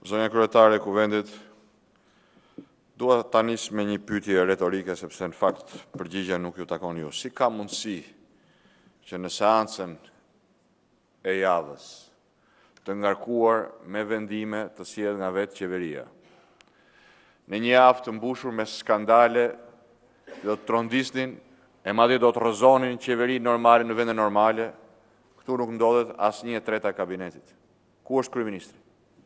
Zonja kryetare e Kuvendit, dua ta nis me një pyetje retorike sepse në fakt përgjigjja nuk ju takon ju. Si ka mundësi që në seancën e javës të ngarkuar me vendime të sjellë nga vetë qeveria, në një javë të mbushur me skandale, do të trondisnin e madje do të rrëzonin qeveri normale në vende normale, këtu nuk ndodhet asnjë e treta e kabinetit. Ku është kryeministri?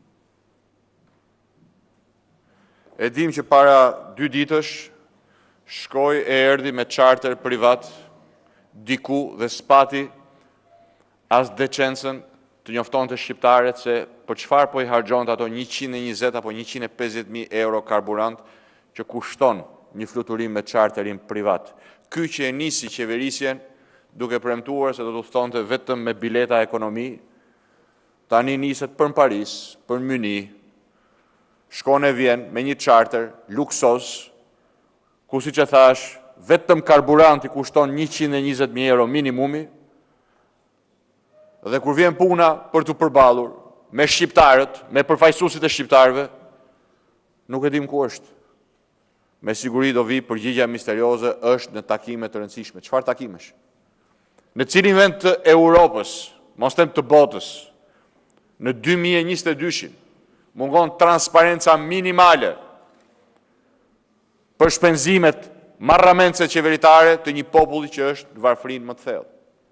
E dim që para 2 ditësh shkoi e erdhi me charter privat diku dhe spati as decencën të njoftonte shqiptarët se për çfarë po i harxhonte ato 120 apo 150.000 euro karburant që kushton një fluturim me charterin privat. Ky që e nisi qeverisjen duke premtuar se do të udhtonte vetëm me bileta ekonomi, tani niset për në Paris, për në Myni, shkon e vjen me një charter luksos, ku siç e thash, vetëm karburanti kushton 120.000 euro minimumi, dhe kur vjen puna për të përballur me shqiptarët, me përfaqësuesit e shqiptarëve, nuk e dim ku është. Me siguri do vi përgjigja misterioze, është në takime të rëndësishme. Çfarë takimesh? Në cilin vend të Europës, mos them të botës, në 2022-shin, mungon transparenca minimale për shpenzimet marramendse qeveritare të një populli që është në varfërinë më të thellë.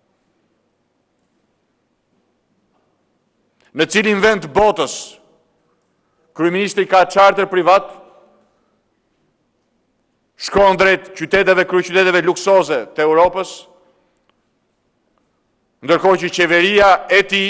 Në cilin vend të botës, kryeministri ka charter privat, shkon drejt qyteteve, kryeqyteteve luksoze të Europës, ndërkohë që qeveria e tij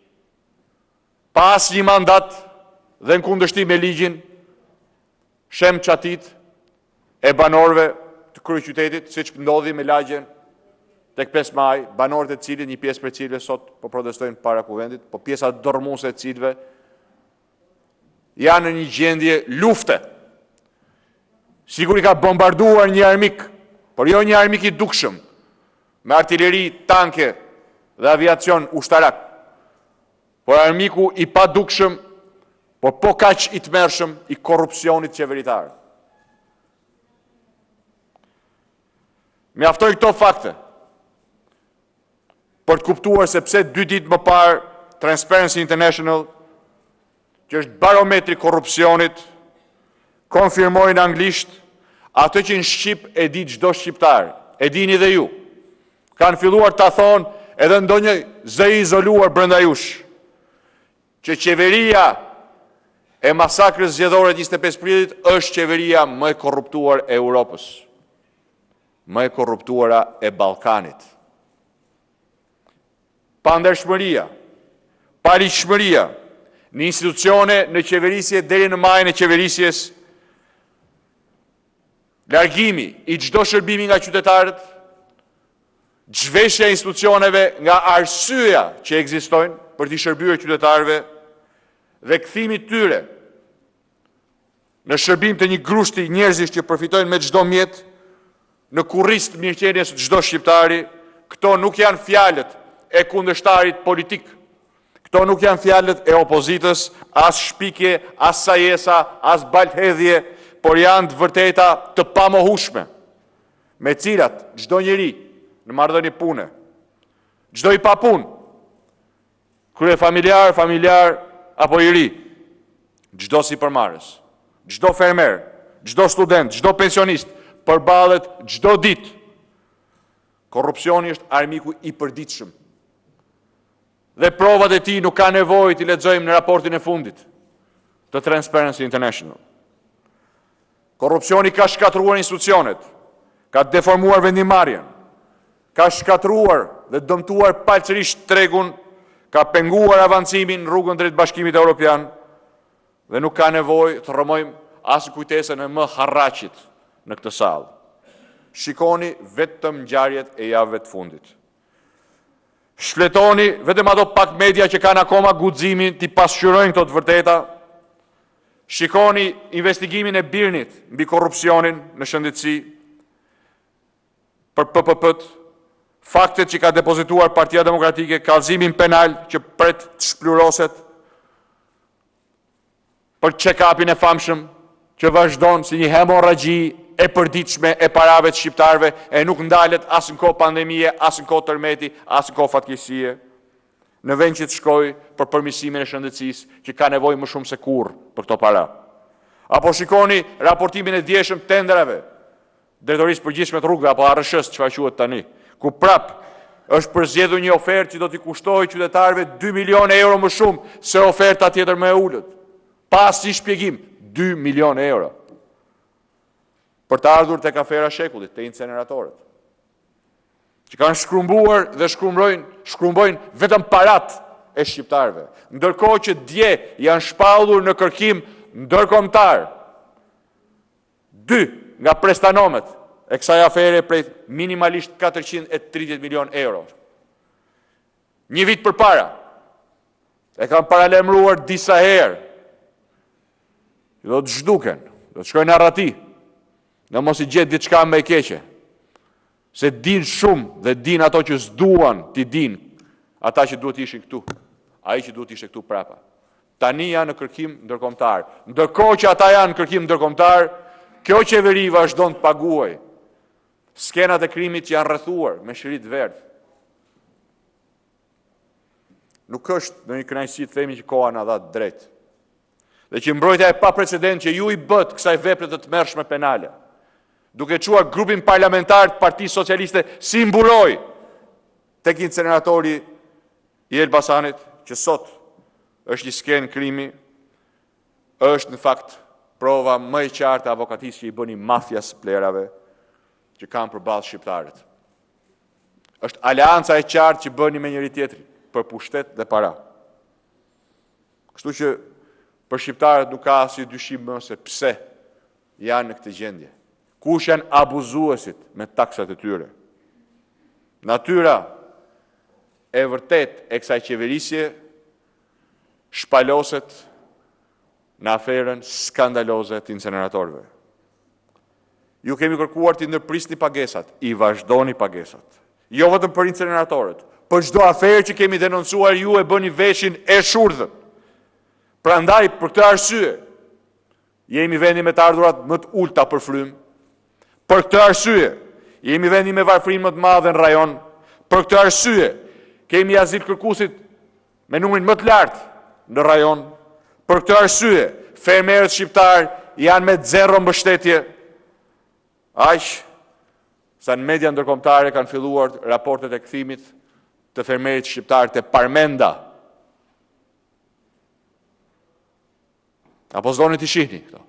pas një mandat dhe në kundërshtim me ligjin, shem çatit e banorëve të kryeqytetit, siç ndodhi me lagjen tek 5 maj, banorët e cilit, një pjesë për cilëve sot po protestojnë para Kuvendit, po pjesa dormuese e cilëve janë në një gjendje lufte. Sigur i ka bombarduar një armik, por jo një armik i dukshëm, me artileri, tanke dhe aviacion ushtarak, por armiku i pa dukshëm, por po kaq i tmerrshëm i korrupsionit qeveritar. Mjaftoj këto fakte për të kuptuar se pse 2 ditë më parë Transparency International, që është barometri korrupsionit, konfirmoi në anglisht atë që në Shqip e di çdo shqiptar, e dini dhe ju. Kanë filluar ta thonë edhe ndonjë zë i izoluar brenda jush, që qeveria e masakrës zgjedhore 25 prillit është qeveria më e korruptuar e Europës, më e korruptuara e Ballkanit. Pandershmëria, paligjshmëria në institucione, në qeverisje deri në majën e qeverisjes, largimi i çdo shërbimi nga qytetarët, zhveshja e institucioneve nga arsyeja që ekzistojnë për t'i shërbyer qytetarëve dhe kthimi i tyre në shërbim të një grushti njerëzish që përfitojnë me çdo mjet në kurriz të mirëqenies të çdo shqiptari. Këto nuk janë fjalët e kundërshtarit politik. Këto nuk janë fjalët e opozitës, as shpikje, as sajesa, as balthedhje, por janë të vërteta të pamohueshme, me cilat çdo njeri në marrëdhënie pune, çdo i pa punë, krye familjar, apo i ri, çdo sipërmarrës, çdo fermer, çdo student, çdo pensionist, përballet çdo ditë. Korrupsioni është armiku i përditshëm. Dhe provat e tij nuk ka nevojë t'i lexojmë në raportin e fundit të Transparency International. Korrupsioni ka shkatruar institucionet, ka deformuar vendimarrjen, ka shkatruar dhe dëmtuar palësisht tregun, ka penguar avancimin në rrugën drejt Bashkimit Evropian dhe nuk ka nevojë të rrëmojmë as kujtesën e më harraqit në këtë sallë. Shikoni vetëm ngjarjet e javëve të fundit. Shfletoni vetëm ato pak media që kanë akoma guximin t'i pasqyrojnë këto të vërteta. Shikoni investigimin e Birnit mbi korrupsionin në shëndetësi për PPP-t, faktet që ka depozituar Partia Demokratike, kallëzimin penal që pret të shpluroset, për check-upin e famshëm, që vazhdon si një hemorragji e përditshme e parave të shqiptarëve e nuk ndalet as në kohë pandemie, as në kohë tërmeti, as në kohë fatkeqësie, në vend që të shkojë për përmirësimin e shëndetësisë që ka nevojë më shumë se kurrë për këto para. Apo shikoni raportimin e djeshëm tenderave, Drejtorisë Përgjithshme të Rrugëve apo ARSH-s, çfarë quhet tani, ku prap është përzgjedhur një ofertë që do t'i kushtojë qytetarëve 2 milionë euro më shumë se oferta tjetër më e ulët. Pa asnjë shpjegim, 2 milionë euro. Për të ardhur tek afera shekullit, te inceneratorët, që kanë shkrumbuar dhe shkrumbojnë vetëm parat e shqiptarëve, ndërkohë që dje janë shpallur në kërkim ndërkombëtar 2 nga prestanomet e kësaj afere prej minimalisht 430 milion euro. Një vit përpara, e kanë paralajmëruar disa herë, do të zhduken, do të shkojnë në arrati, në mos i gjetë diçka më e keqe, se din shumë dhe din ato që s'duan t'i din, ata që duhet ishin këtu, ai që duhet ishte këtu prapa. Tani janë në kërkim ndërkombëtar. Ndërkohë që ata janë në kërkim ndërkombëtar, kjo qeveri vazhdon të paguaj skenat e krimit që janë rrethuar me shërit verdh. Nuk është në një kënaqësi të themi që koha na dha drejt. Dhe që mbrojtja e paprecedent që ju i bët kësaj vepre të tmerrshme penale, duke çuar grupin parlamentar të Partisë Socialiste si mbuloi tek inceneratori i Elbasanit, që sot është një skenë krimi, është në fakt prova më e qartë e avokatisë që i bëni mafjas plerave që kanë përballë shqiptarët. Është aleanca e qartë që bëni me njëri tjetrin për pushtet dhe para. Kështu që për shqiptarët nuk ka asnjë dyshim më se pse janë në këtë gjendje. Kush janë abuzuesit me taksat e tyre. Natyra e vërtet e kësaj qeverisje shpaloset në aferën skandaloze të inceneratorëve. Ju kemi kërkuar të ndërprisni pagesat, i vazhdoni pagesat. Jo vetëm për inceneratorët, për çdo aferë që kemi denoncuar ju e bëni veshin e shurdhën. Prandaj, për këtë arsye, jemi vendi me të ardhurat më të ulta për frym. Për këtë arsye, jemi vendi me varfërinë më të madhe në rajon. Për këtë arsye, kemi azil kërkuesit me numrin më të lartë në rajon. Për këtë arsye, fermerët shqiptar janë me 0 mbështetje. Aq sa në media ndërkombëtare kanë filluar raportet e kthimit të fermerit shqiptar të Parmenda. Apo s'doni t'i shihni këto?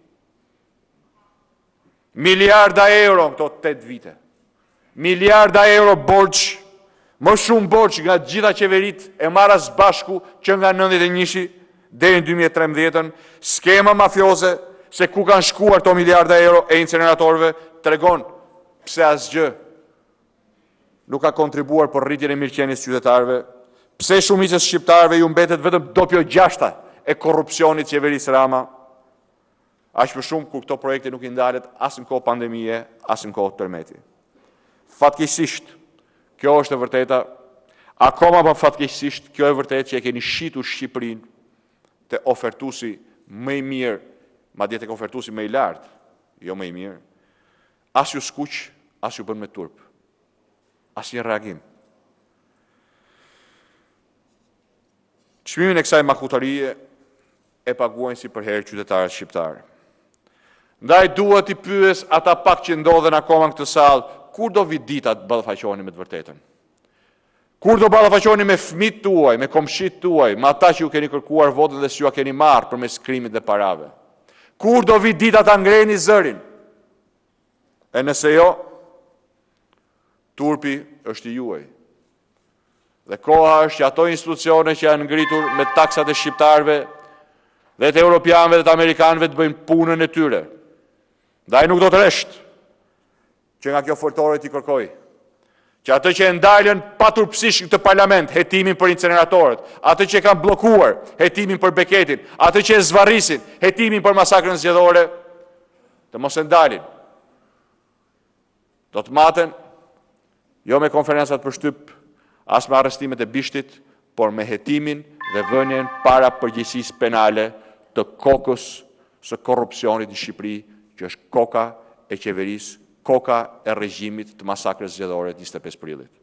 Miliarda euro në këto 8 vite. Miliarda euro borxh, më shumë borxh nga gjitha qeverit e marra së bashku që nga 91-shi deri në 2013, skema mafioze se ku kanë shkuar këto miliarda euro e inceneratorëve, tregon pse asgjë nuk ka kontribuar për rritjen e mirëqenies qytetarëve, pse shumicës shqiptarëve ju mbetet vetëm dopjo gjashta e korrupsionit qeverisë Rama, aq më shumë kur këto projekte nuk i ndalet as në kohë pandemie, as në kohë tërmeti. Fatkeqësisht, kjo është e vërteta, akoma më fatkeqësisht, kjo e vërtetë që e keni shitur Shqipërinë te ofertuesi më i mirë, madje tek ofertuesi më i lartë, jo më i mirë. As ju skuq, as ju bën me turp. As një reagim. Çmimin e kësaj makutarie e paguajnë si për herë qytetarët shqiptarë. Ndaj duhet i pyes ata pak që ndodhen akoma në këtë sallë, kur do vi dita të ballafaqoheni me të vërtetën? Kur do ballafaqoheni me fëmijët tuaj, me komshit tuaj, me ata që ju keni kërkuar votën dhe s'ju a keni marrë përmes krimit dhe parave? Kur do vi dita ta ngreni zërin? E nëse jo, turpi është i juaj. Dhe koha është që ato institucione që janë ngritur me taksat e shqiptarëve dhe të europianëve dhe të amerikanëve të bëjnë punën e tyre. Ndaj nuk do të resht që nga kjo foltore t'i kërkoj që atë që e ndalën paturpsisht këtë parlament, hetimin për inceneratorët, atë që e kanë bllokuar, hetimin për beketin, atë që e zvarrisin, hetimin për masakrën zgjedhore, të mos e ndalin. Do të maten, jo me konferencat për shtyp, as me arrestimet e bishtit, por me hetimin dhe vënien para përgjegjësisë penale të kokës së korrupsionit në Shqipëri, që është koka e qeverisë, koka e regjimit të masakrës zgjedhore 25 prillit.